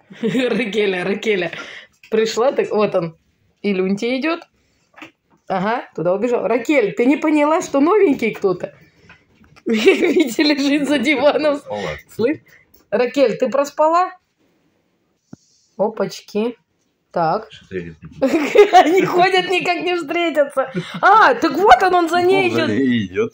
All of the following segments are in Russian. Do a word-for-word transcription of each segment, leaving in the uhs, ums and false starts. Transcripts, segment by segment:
Ракеля, Ракеля. Пришла, так вот он. Илюньте идет. Ага, туда убежал. Ракель, ты не поняла, что новенький кто-то? Витя лежит за диваном. Слышь? Ракель, ты проспала? Опачки. Так. Они ходят, никак не встретятся. А, так вот он, он за ней идет.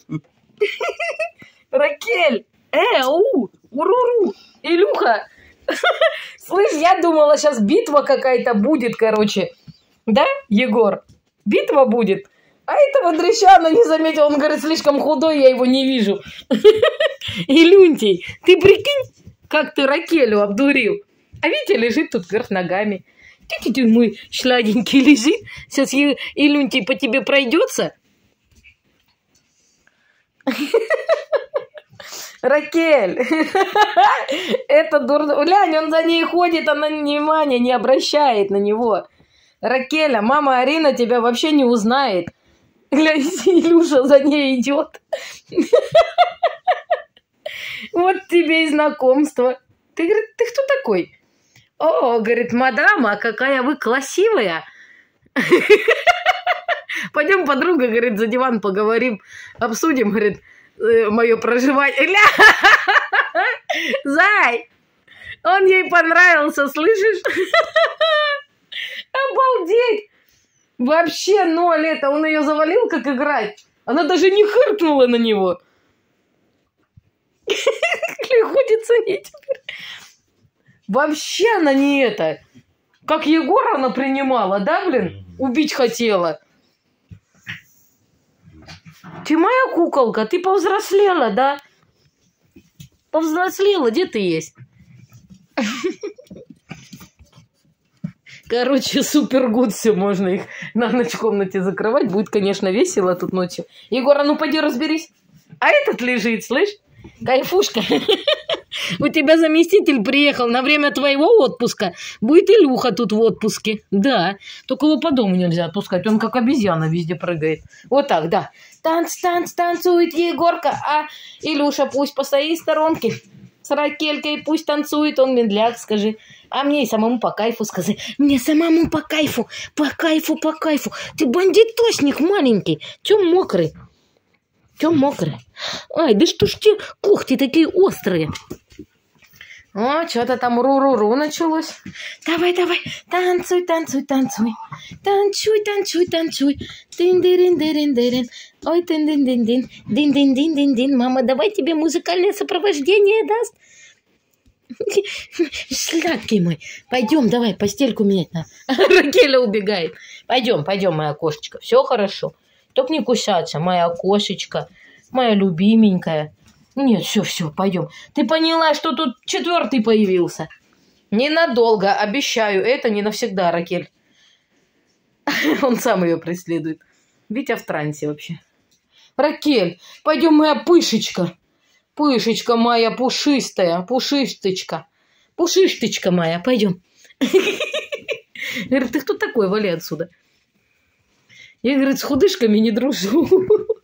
Ракель, э, у, уруру, Илюха. Слышь, я думала, сейчас битва какая-то будет, короче. Да, Егор? Битва будет. А этого дрыща она не заметила. Он говорит, слишком худой, я его не вижу. Илюнтий, ты прикинь, как ты Ракелю обдурил. А Витя лежит тут вверх ногами. Ты мой шладенький лежит. Сейчас Илюнтий по тебе пройдется. Ракель, это дурно. Глянь, он за ней ходит, она внимания не обращает на него. Ракеля, мама Арина тебя вообще не узнает. Глянь, Илюша за ней идет. Вот тебе и знакомство. Ты, говорит, ты кто такой? О, говорит, мадама, какая вы красивая. Пойдем, подруга, говорит, за диван поговорим, обсудим, говорит, мое проживание. Зай, он ей понравился, слышишь? Обалдеть! Вообще ноль это, он ее завалил, как играть. Она даже не хыркнула на него. Ходит за ней теперь. Вообще она не это. Как Егора она принимала, да, блин? Убить хотела. Ты моя куколка, ты повзрослела, да? Повзрослела, где ты есть? Короче, супер гуд, все, можно их на ночь в комнате закрывать. Будет, конечно, весело тут ночью. Егор, а ну пойди разберись. А этот лежит, слышь? Кайфушка. У тебя заместитель приехал на время твоего отпуска. Будет Илюха тут в отпуске. Да, только его по дому нельзя отпускать. Он как обезьяна везде прыгает. Вот так, да. Танц, танц, танцует Егорка. А Илюша пусть постоит в сторонке. С Ракелькой пусть танцует. Он медляк, скажи. А мне и самому по кайфу скажи. Мне самому по кайфу. По кайфу, по кайфу. Ты бандитосник маленький. Чё мокрый? Чё мокрый? Ай, да что ж те когти такие острые? О, что-то там ру-ру-ру началось. Давай, давай, танцуй, танцуй, танцуй. Танцуй, танцуй, танцуй. Дин-дин-дин-дин-дин. Ой, дин-дин-дин-дин. Дин-дин-дин-дин-дин. Мама, давай тебе музыкальное сопровождение даст. Сладкий мой. Пойдем, давай, постельку менять надо. Ракеля убегает. Пойдем, пойдем, моя кошечка. Все хорошо. Только не кусаться, моя кошечка. Моя любименькая. Нет, все, все, пойдем. Ты поняла, что тут четвертый появился? Ненадолго, обещаю. Это не навсегда, Ракель. Он сам ее преследует. Витя в трансе вообще. Ракель, пойдем, моя пышечка. Пышечка моя пушистая, пушисточка. Пушисточка моя, пойдем. Говорит, ты кто такой? Вали отсюда. Я, говорит, с худышками не дружу.